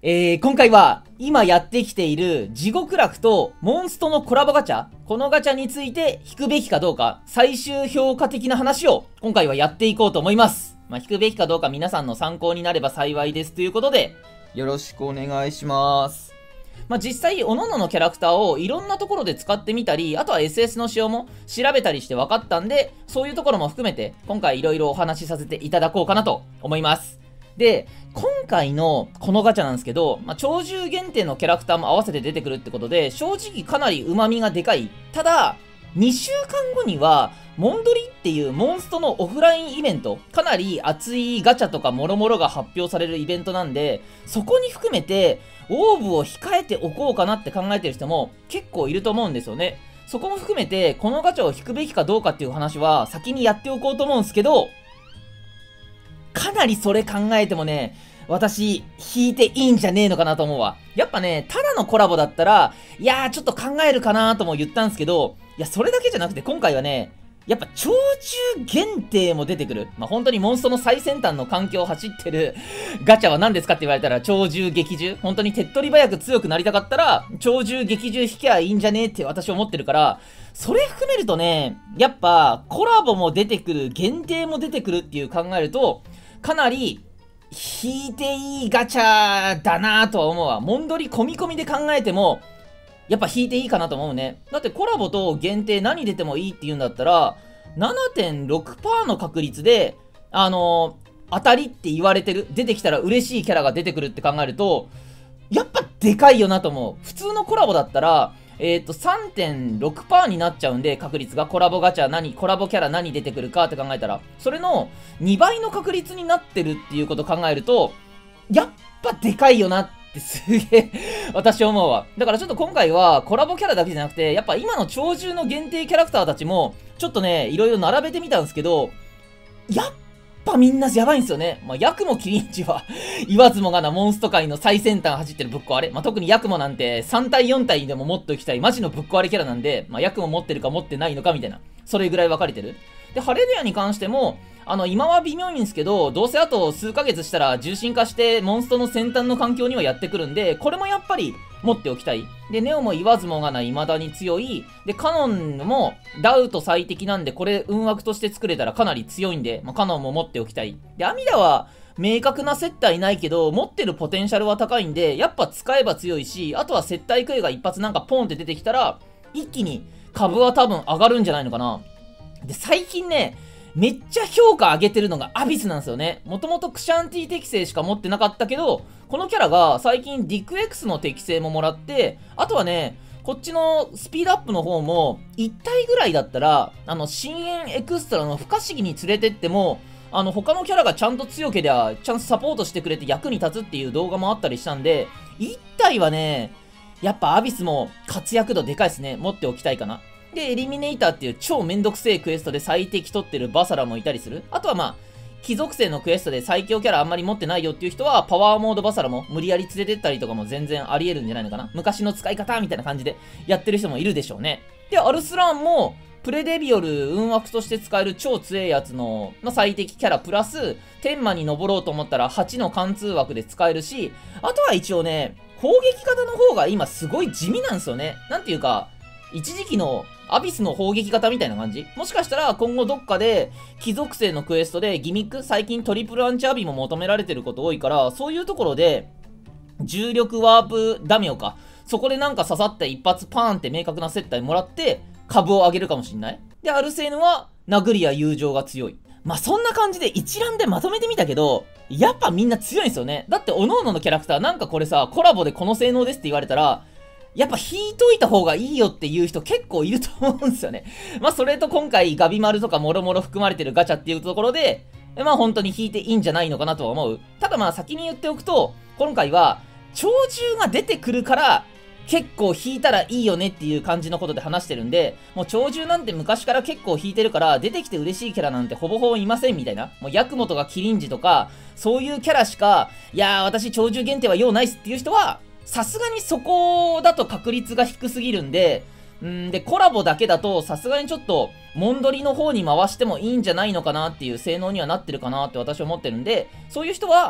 今回は今やってきている地獄楽とモンストのコラボガチャ、このガチャについて引くべきかどうか、最終評価的な話を今回はやっていこうと思います。引くべきかどうか皆さんの参考になれば幸いですということで、よろしくお願いします。実際、各々のキャラクターをいろんなところで使ってみたり、あとは SS の仕様も調べたりして分かったんで、そういうところも含めて、今回いろいろお話しさせていただこうかなと思います。で、今回のこのガチャなんですけど、鳥獣限定のキャラクターも合わせて出てくるってことで、正直かなり旨味がでかい。ただ、2週間後には、モンドリっていうモンストのオフラインイベント、かなり熱いガチャとか諸々が発表されるイベントなんで、そこに含めて、オーブを控えておこうかなって考えてる人も結構いると思うんですよね。そこも含めて、このガチャを引くべきかどうかっていう話は先にやっておこうと思うんですけど、かなりそれ考えてもね、私、引いていいんじゃねえのかなと思うわ。やっぱね、ただのコラボだったら、いやーちょっと考えるかなとも言ったんですけど、いや、それだけじゃなくて今回はね、やっぱ鳥獣限定も出てくる。本当にモンストの最先端の環境を走ってるガチャは何ですかって言われたら鳥獣激獣。本当に手っ取り早く強くなりたかったら鳥獣激獣引きゃいいんじゃねえって私思ってるから、それ含めるとね、やっぱコラボも出てくる、限定も出てくるっていう考えると、かなり引いていいガチャだなぁとは思うわ。モンドリ込み込みで考えても、やっぱ引いていいかなと思うね。だってコラボと限定何出てもいいって言うんだったら、7.6% の確率で、当たりって言われてる、出てきたら嬉しいキャラが出てくるって考えると、やっぱでかいよなと思う。普通のコラボだったら、3.6% になっちゃうんで、確率がコラボガチャコラボキャラ何出てくるかって考えたら、それの2倍の確率になってるっていうことを考えると、やっぱでかいよなってすげえ私思うわ。だからちょっと今回はコラボキャラだけじゃなくて、やっぱ今の鳥獣の限定キャラクターたちも、ちょっとね、いろいろ並べてみたんですけど、やっぱみんなやばいんですよね。ヤクモキリンチは言わずもがなモンスト界の最先端走ってるぶっ壊れ。特にヤクモなんて3体4体でも持っておきたいマジのぶっ壊れキャラなんで、ヤクモ持ってるか持ってないのかみたいな。それぐらい分かれてる。で、ハレルヤに関しても、今は微妙いんですけど、どうせあと数ヶ月したら重心化してモンストの先端の環境にはやってくるんで、これもやっぱり持っておきたい。で、ネオも言わずもがな未だに強い。で、カノンもダウト最適なんで、これ運枠として作れたらかなり強いんで、カノンも持っておきたい。で、アミダは明確な接待ないけど、持ってるポテンシャルは高いんで、やっぱ使えば強いし、あとは接待クエが一発なんかポンって出てきたら、一気に株は多分上がるんじゃないのかな。で、最近ね、めっちゃ評価上げてるのがアビスなんですよね。もともとクシャンティ適性しか持ってなかったけど、このキャラが最近ディクエクスの適性ももらって、あとはね、こっちのスピードアップの方も、1体ぐらいだったら、深淵エクストラの不可思議に連れてっても、他のキャラがちゃんと強けりゃ、ちゃんとサポートしてくれて役に立つっていう動画もあったりしたんで、1体はね、やっぱアビスも活躍度でかいですね。持っておきたいかな。で、エリミネーターっていう超めんどくせえクエストで最適取ってるバサラもいたりする。あとは貴族性のクエストで最強キャラあんまり持ってないよっていう人は、パワーモードバサラも無理やり連れてったりとかも全然あり得るんじゃないのかな。昔の使い方みたいな感じでやってる人もいるでしょうね。で、アルスラーンも、プレデビオル運枠として使える超強いやつの、最適キャラプラス、天魔に登ろうと思ったら8の貫通枠で使えるし、あとは一応ね、攻撃型の方が今すごい地味なんですよね。なんていうか、一時期のアビスの砲撃型みたいな感じ。もしかしたら今後どっかで貴族性のクエストでギミック、最近トリプルアンチアビも求められてること多いから、そういうところで重力ワープダメオか。そこでなんか刺さって一発パーンって明確な接待もらって株を上げるかもしんない。で、アルセーヌは殴りや友情が強い。そんな感じで一覧でまとめてみたけど、やっぱみんな強いんですよね。だって各々のキャラクターなんかこれさ、コラボでこの性能ですって言われたら、やっぱ引いといた方がいいよっていう人結構いると思うんですよね。それと今回ガビマルとかもろもろ含まれてるガチャっていうところで、本当に引いていいんじゃないのかなとは思う。ただ先に言っておくと、今回は鳥獣が出てくるから結構引いたらいいよねっていう感じのことで話してるんで、もう鳥獣なんて昔から結構引いてるから出てきて嬉しいキャラなんてほぼほぼいませんみたいな。もうヤクモとかキリンジとか、そういうキャラしか、いやー私鳥獣限定は用ないっすっていう人は、さすがにそこだと確率が低すぎるんで、で、コラボだけだとさすがにちょっと、モンドリの方に回してもいいんじゃないのかなっていう性能にはなってるかなって私は思ってるんで、そういう人は、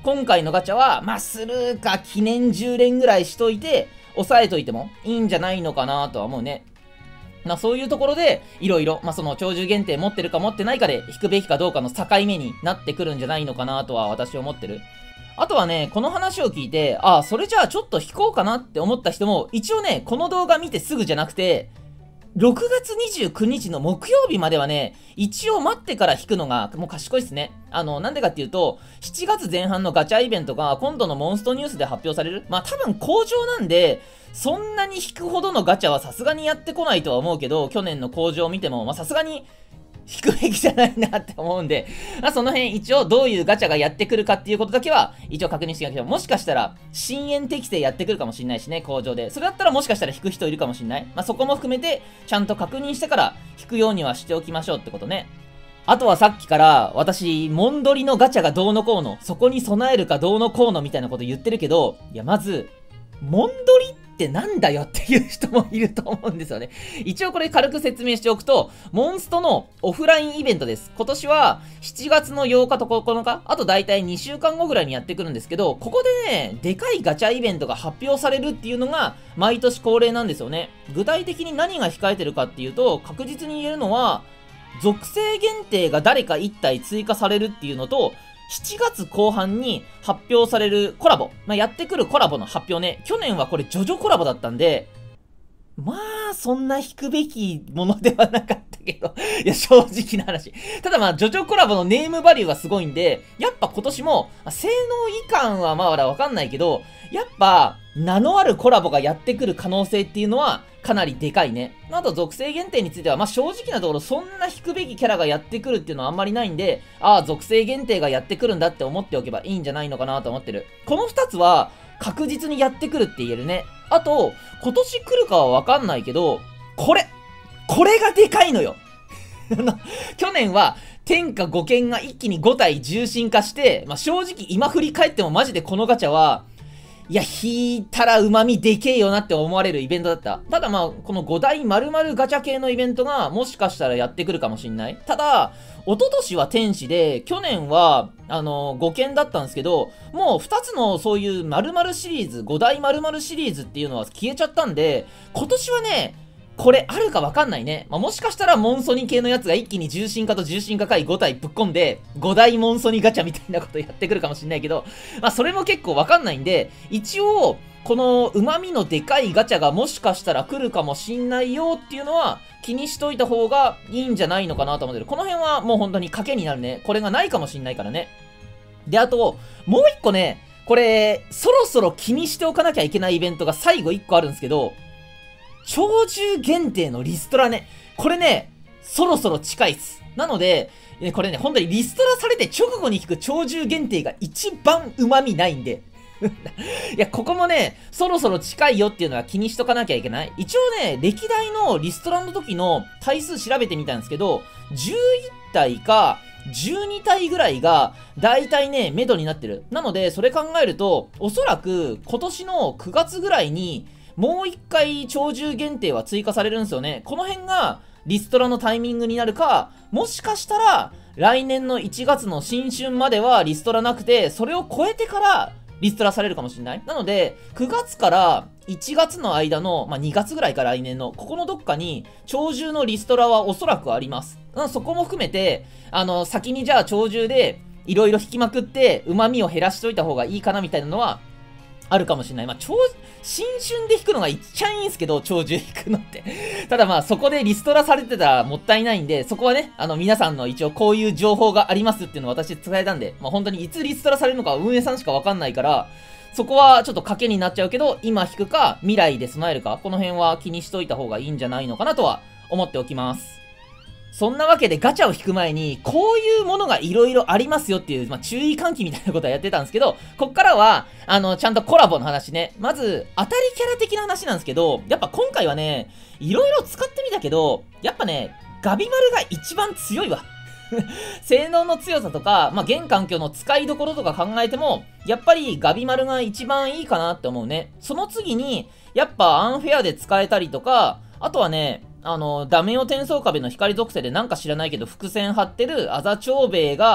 今回のガチャは、まあ、スルーか記念10連ぐらいしといて、押さえといてもいいんじゃないのかなとは思うね。そういうところで、いろいろ、その鳥獣限定持ってるか持ってないかで引くべきかどうかの境目になってくるんじゃないのかなとは私は思ってる。あとはね、この話を聞いて、それじゃあちょっと引こうかなって思った人も、一応ね、この動画見てすぐじゃなくて、6月29日の木曜日まではね、一応待ってから引くのがもう賢いですね。なんでかっていうと、7月前半のガチャイベントが今度のモンストニュースで発表される。多分工場なんで、そんなに引くほどのガチャはさすがにやってこないとは思うけど、去年の工場を見ても、さすがに引くべきじゃないなって思うんで、その辺一応どういうガチャがやってくるかっていうことだけは一応確認していかなきゃ。もしかしたら深淵適正やってくるかもしんないしね、工場で。それだったらもしかしたら引く人いるかもしんない。そこも含めてちゃんと確認してから引くようにはしておきましょうってことね。あとはさっきから私、モンドリのガチャがどうのこうの、そこに備えるかどうのこうのみたいなこと言ってるけど、いやまず、モンドリってなんだよっていう人もいると思うんですよね。一応これ軽く説明しておくと、モンストのオフラインイベントです。今年は7月の8日と9日、あとだいたい2週間後ぐらいにやってくるんですけど、ここでね、でかいガチャイベントが発表されるっていうのが毎年恒例なんですよね。具体的に何が控えてるかっていうと、確実に言えるのは、属性限定が誰か1体追加されるっていうのと、7月後半に発表されるコラボ。やってくるコラボの発表ね。去年はこれジョジョコラボだったんで、そんな引くべきものではなかったけど、いや、正直な話。ただジョジョコラボのネームバリューはすごいんで、やっぱ今年も、性能以下はまだわかんないけど、やっぱ、名のあるコラボがやってくる可能性っていうのは、かなりでかいね。あと、属性限定については、正直なところ、そんな引くべきキャラがやってくるっていうのはあんまりないんで、属性限定がやってくるんだって思っておけばいいんじゃないのかなと思ってる。この2つは、確実にやってくるって言えるね。あと、今年来るかはわかんないけど、これがでかいのよ。去年は、天下5剣が一気に5体重心化して、正直今振り返ってもマジでこのガチャは、いや、引いたら旨味でけえよなって思われるイベントだった。ただこの5台丸々ガチャ系のイベントがもしかしたらやってくるかもしんない。ただ、一昨年は天使で、去年は、5件だったんですけど、もう2つのそういう丸々シリーズ、5台丸々シリーズっていうのは消えちゃったんで、今年はね、これあるかわかんないね。もしかしたらモンソニ系のやつが一気に重心化と重心化回5体ぶっ込んで、5大モンソニガチャみたいなことやってくるかもしんないけど、それも結構わかんないんで、一応、この旨味のでかいガチャがもしかしたら来るかもしんないよっていうのは気にしといた方がいいんじゃないのかなと思ってる。この辺はもう本当に賭けになるね。これがないかもしんないからね。で、あと、もう一個ね、これ、そろそろ気にしておかなきゃいけないイベントが最後1個あるんですけど、鳥獣限定のリストラね。これね、そろそろ近いっす。なので、これね、本当にリストラされて直後に引く鳥獣限定が一番旨味ないんで。いや、ここもね、そろそろ近いよっていうのは気にしとかなきゃいけない。一応ね、歴代のリストラの時の体数調べてみたんですけど、11体か、12体ぐらいが、だいたいね、目処になってる。なので、それ考えると、おそらく、今年の9月ぐらいに、もう一回鳥獣限定は追加されるんですよね。この辺がリストラのタイミングになるか、もしかしたら来年の1月の新春まではリストラなくて、それを超えてからリストラされるかもしれない。なので、9月から1月の間の、2月ぐらいから来年の、ここのどっかに鳥獣のリストラはおそらくあります。そこも含めて、先にじゃあ鳥獣でいろいろ引きまくって旨味を減らしといた方がいいかなみたいなのは、あるかもしれない。新春で引くのがいっちゃいいんすけど、鳥獣引くのって。ただそこでリストラされてたらもったいないんで、そこはね、皆さんの一応こういう情報がありますっていうのを私伝えたんで、本当にいつリストラされるのかは運営さんしかわかんないから、そこはちょっと賭けになっちゃうけど、今引くか、未来で備えるか、この辺は気にしといた方がいいんじゃないのかなとは思っておきます。そんなわけでガチャを引く前に、こういうものが色々ありますよっていう、注意喚起みたいなことはやってたんですけど、こっからは、ちゃんとコラボの話ね。まず、当たりキャラ的な話なんですけど、やっぱ今回はね、色々使ってみたけど、やっぱね、ガビマルが一番強いわ。性能の強さとか、現環境の使いどころとか考えても、やっぱりガビマルが一番いいかなって思うね。その次に、やっぱアンフェアで使えたりとか、あとはね、ダメオ転送壁の光属性でなんか知らないけど伏線張ってるアザ長兵衛が、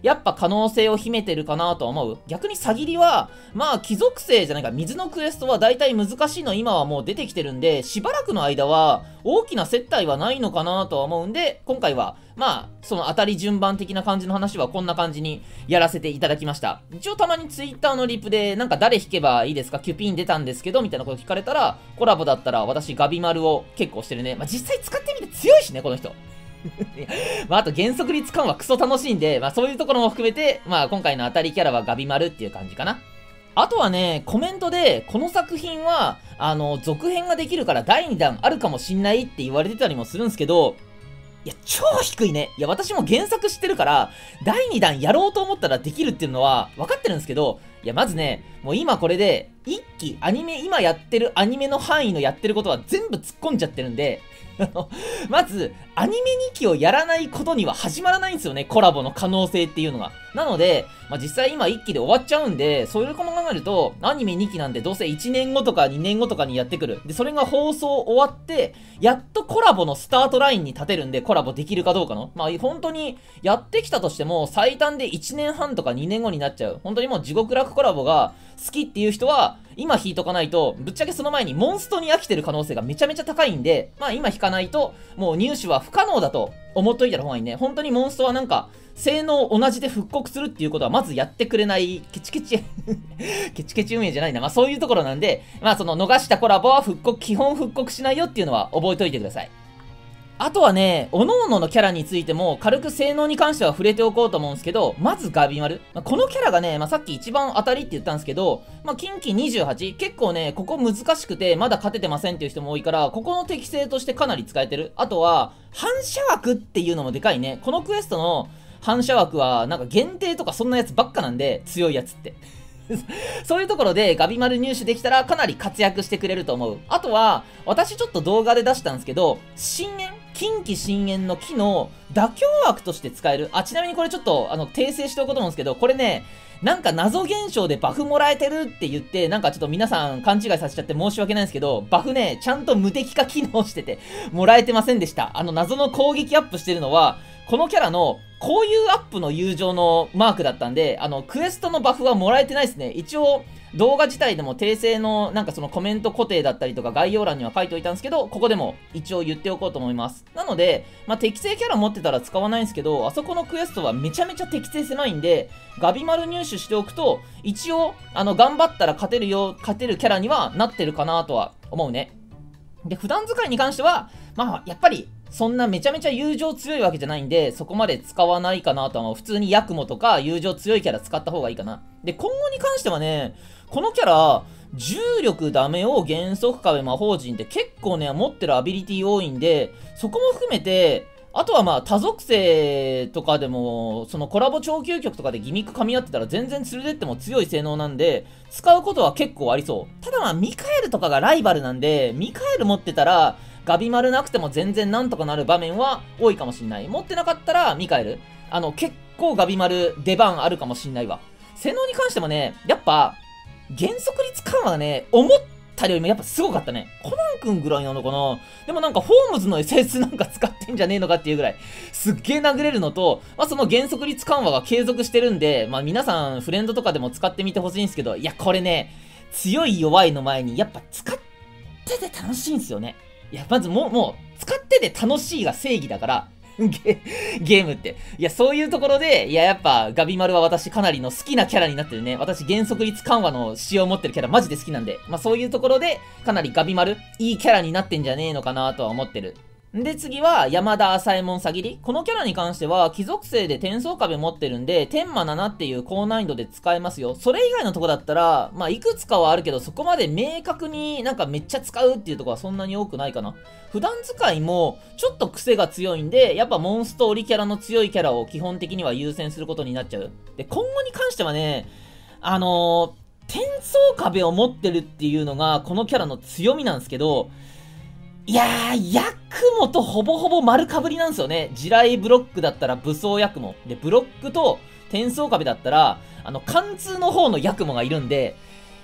やっぱ可能性を秘めてるかなとは思う。逆にサギリは、まあ、貴族性じゃないか、水のクエストは大体難しいの今はもう出てきてるんで、しばらくの間は大きな接待はないのかなとは思うんで、今回は、まあ、その当たり順番的な感じの話はこんな感じにやらせていただきました。一応たまにツイッターのリプで、なんか誰引けばいいですか、キュピン出たんですけど、みたいなこと聞かれたら、コラボだったら私ガビマルを結構してるね。まあ実際使ってみて強いしね、この人。まあ、あと減速率感はクソ楽しいんで、まあそういうところも含めて、まあ今回の当たりキャラはガビマルっていう感じかな。あとはね、コメントで、この作品は、続編ができるから第2弾あるかもしんないって言われてたりもするんですけど、いや、超低いね。いや、私も原作知ってるから、第2弾やろうと思ったらできるっていうのは分かってるんですけど、いや、まずね、もう今これで、一期、今やってるアニメの範囲のやってることは全部突っ込んじゃってるんで、まず、アニメ2期をやらないことには始まらないんですよね、コラボの可能性っていうのが。なので、まあ、実際今1期で終わっちゃうんで、そういうこと考えると、アニメ2期なんてどうせ1年後とか2年後とかにやってくる。で、それが放送終わって、やっとコラボのスタートラインに立てるんで、コラボできるかどうかの。まあ、本当に、やってきたとしても、最短で1年半とか2年後になっちゃう。本当にもう地獄楽コラボが好きっていう人は、今引いとかないと、ぶっちゃけその前にモンストに飽きてる可能性がめちゃめちゃ高いんで、まあ今引かないと、もう入手は不可能だと思っといた方がいいね。本当にモンストはなんか、性能同じで復刻するっていうことはまずやってくれない、ケチケチケチケチ運営じゃないな。まあそういうところなんで、まあその逃したコラボは基本復刻しないよっていうのは覚えといてください。あとはね、各々のキャラについても軽く性能に関しては触れておこうと思うんですけど、まずガビマル。このキャラがね、さっき一番当たりって言ったんですけど、近畿28、結構ね、ここ難しくてまだ勝ててませんっていう人も多いから、ここの適性としてかなり使えてる。あとは、反射枠っていうのもでかいね。このクエストの反射枠はなんか限定とかそんなやつばっかなんで、強いやつって。そういうところでガビマル入手できたらかなり活躍してくれると思う。あとは、私ちょっと動画で出したんですけど、近畿深淵の木の妥協枠として使える。ちなみにこれちょっと、訂正しておこうと思うんですけど、これね、なんか謎現象でバフもらえてるって言って、なんかちょっと皆さん勘違いさせちゃって申し訳ないんですけど、バフね、ちゃんと無敵化機能してて、もらえてませんでした。謎の攻撃アップしてるのは、このキャラの、こういうアップの友情のマークだったんで、クエストのバフはもらえてないですね。一応、動画自体でも訂正の、なんかそのコメント固定だったりとか概要欄には書いておいたんですけど、ここでも一応言っておこうと思います。なので、適正キャラ持ってたら使わないんですけど、あそこのクエストはめちゃめちゃ適正狭いんで、ガビマル入手しておくと、一応、頑張ったら勝てるキャラにはなってるかなとは思うね。で、普段使いに関しては、やっぱり、そんなめちゃめちゃ友情強いわけじゃないんで、そこまで使わないかなとは思う。普通にヤクモとか友情強いキャラ使った方がいいかな。で、今後に関してはね、このキャラ、重力ダメを原則壁魔法陣って結構ね、持ってるアビリティ多いんで、そこも含めて、あとは多属性とかでも、そのコラボ超究極とかでギミック噛み合ってたら全然連れてっても強い性能なんで、使うことは結構ありそう。ただミカエルとかがライバルなんで、ミカエル持ってたら、ガビマルなくても全然なんとかなる場面は多いかもしんない。持ってなかったら、ミカエル。結構ガビマル出番あるかもしんないわ。性能に関してもね、やっぱ、減速率緩和がね、思ったよりもやっぱすごかったね。コナン君ぐらいなのかな。でもなんか、ホームズの SS なんか使ってんじゃねえのかっていうぐらい、すっげえ殴れるのと、その減速率緩和が継続してるんで、皆さんフレンドとかでも使ってみてほしいんですけど、いや、これね、強い弱いの前に、やっぱ使ってて楽しいんですよね。いや、まずもう、使ってて楽しいが正義だから、ゲームって。いや、そういうところで、いや、やっぱ、ガビマルは私かなりの好きなキャラになってるね。私、減速率緩和の仕様を持ってるキャラマジで好きなんで、そういうところで、かなりガビマル、いいキャラになってんじゃねえのかなとは思ってる。で、次は、山田朝右衛門さぎり。このキャラに関しては、貴族性で転送壁持ってるんで、天魔7っていう高難易度で使えますよ。それ以外のとこだったら、いくつかはあるけど、そこまで明確になんかめっちゃ使うっていうとこはそんなに多くないかな。普段使いも、ちょっと癖が強いんで、やっぱモンストーリキャラの強いキャラを基本的には優先することになっちゃう。で、今後に関してはね、転送壁を持ってるっていうのが、このキャラの強みなんですけど、いやー、ヤクモとほぼほぼ丸かぶりなんですよね。地雷ブロックだったら武装ヤクモ。で、ブロックと転送壁だったら、貫通の方のヤクモがいるんで、結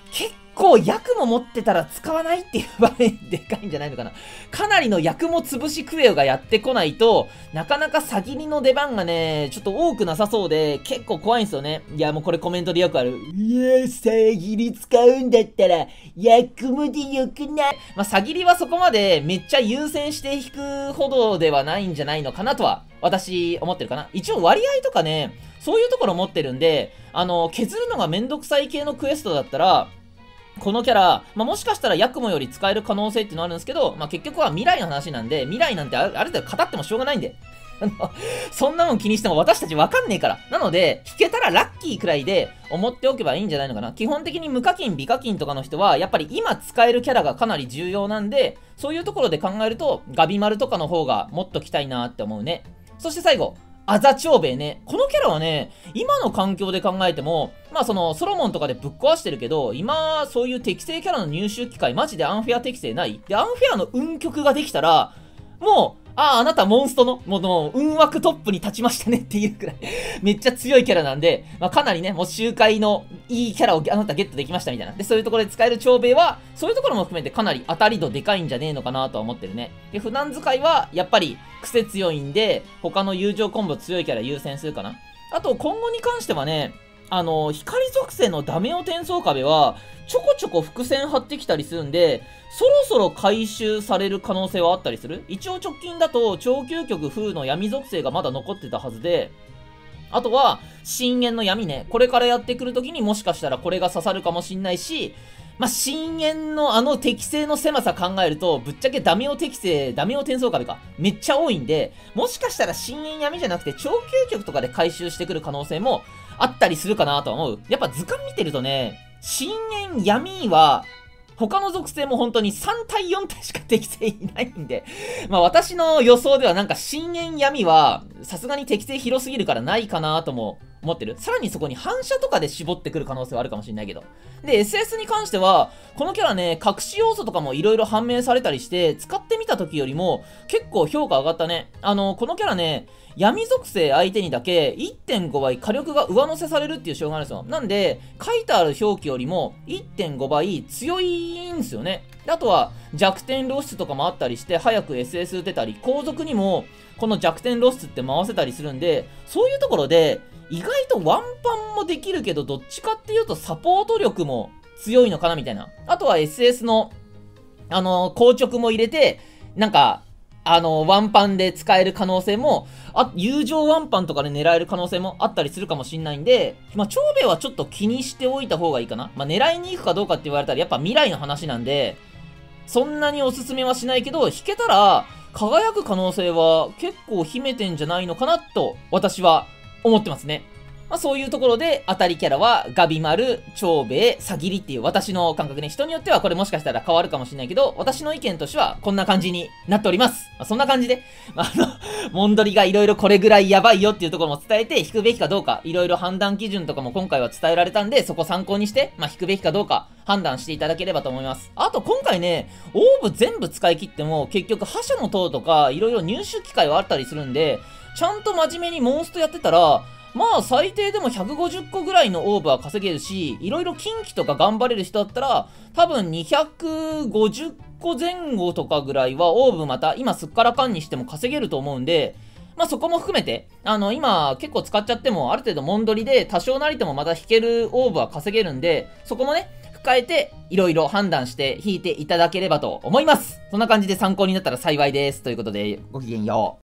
構役も持ってたら使わないっていう場面でかいんじゃないのかな。かなりの役も潰しクエオがやってこないと、なかなかサギリの出番がね、ちょっと多くなさそうで、結構怖いんですよね。いや、もうこれコメントでよくある。いや、サギリ使うんだったら、役もでよくない。まあ、サギリはそこまでめっちゃ優先して引くほどではないんじゃないのかなとは、私思ってるかな。一応割合とかね、そういうところ持ってるんで、削るのがめんどくさい系のクエストだったら、このキャラ、まあ、もしかしたらヤクモより使える可能性っていうのはあるんですけど、まあ、結局は未来の話なんで、未来なんてある程度語ってもしょうがないんで。そんなもん気にしても私たちわかんねえから。なので、引けたらラッキーくらいで思っておけばいいんじゃないのかな。基本的に無課金、美課金とかの人は、やっぱり今使えるキャラがかなり重要なんで、そういうところで考えると、ガビマルとかの方がもっと来たいなって思うね。そして最後、アザ長兵衛ね。このキャラはね、今の環境で考えても、まあその、ソロモンとかでぶっ壊してるけど、今、そういう適正キャラの入手機会、マジでアンフェア適正ない。で、アンフェアの運曲ができたら、もう、あなたモンストの、もう、運枠トップに立ちましたねっていうくらいめっちゃ強いキャラなんで、まあ、かなりね、もう周回のいいキャラをあなたゲットできましたみたいな。で、そういうところで使える長兵衛は、そういうところも含めてかなり当たり度でかいんじゃねえのかなとは思ってるね。で、普段使いは、やっぱり、癖強いんで、他の友情コンボ強いキャラ優先するかな。あと、今後に関してはね、光属性のダメオ転送壁は、ちょこちょこ伏線張ってきたりするんで、そろそろ回収される可能性はあったりする。一応直近だと、超究極風の闇属性がまだ残ってたはずで、あとは、深淵の闇ね。これからやってくるときにもしかしたらこれが刺さるかもしんないし、まあ、深淵の適性の狭さ考えると、ぶっちゃけダメオ適性、ダメオ転送壁か。めっちゃ多いんで、もしかしたら深淵闇じゃなくて超究極とかで回収してくる可能性もあったりするかなとは思う。やっぱ図鑑見てるとね、深淵闇は、他の属性も本当に3対4体しか適性いないんで、まあ私の予想ではなんか深淵闇は、さすがに適性広すぎるからないかなとも思ってる。さらにそこに反射とかで絞ってくる可能性はあるかもしれないけど。で、SS に関しては、このキャラね、隠し要素とかも色々判明されたりして、使ってみた時よりも結構評価上がったね。このキャラね、闇属性相手にだけ 1.5 倍火力が上乗せされるっていう仕様があるんですよ。なんで、書いてある表記よりも 1.5 倍強いんですよね。であとは弱点露出とかもあったりして、早く SS 打てたり、後続にもこの弱点露出って回せたりするんで、そういうところで、意外とワンパンもできるけど、どっちかっていうとサポート力も強いのかなみたいな。あとは SS の、硬直も入れて、なんか、ワンパンで使える可能性も、友情ワンパンとかで狙える可能性もあったりするかもしんないんで、まあ、長兵衛はちょっと気にしておいた方がいいかな。まあ、狙いに行くかどうかって言われたら、やっぱ未来の話なんで、そんなにおすすめはしないけど、引けたら、輝く可能性は結構秘めてんじゃないのかなと、私は思ってますね。まあそういうところで当たりキャラはガビマル、長兵衛、サギリっていう私の感覚ね。人によってはこれもしかしたら変わるかもしれないけど、私の意見としてはこんな感じになっております。まあ、そんな感じで、モンドリがいろいろこれぐらいやばいよっていうところも伝えて、引くべきかどうか、いろいろ判断基準とかも今回は伝えられたんで、そこ参考にして、まあ引くべきかどうか判断していただければと思います。あと今回ね、オーブ全部使い切っても結局覇者の塔とかいろいろ入手機会はあったりするんで、ちゃんと真面目にモンストやってたら、まあ最低でも150個ぐらいのオーブは稼げるし、いろいろ近畿とか頑張れる人だったら、多分250個前後とかぐらいはオーブまた今すっからかんにしても稼げると思うんで、まあそこも含めて、今結構使っちゃってもある程度モンドリで多少なりともまた引けるオーブは稼げるんで、そこもね、変えて、いろいろ判断して引いていただければと思います。そんな感じで参考になったら幸いです。ということで、ごきげんよう。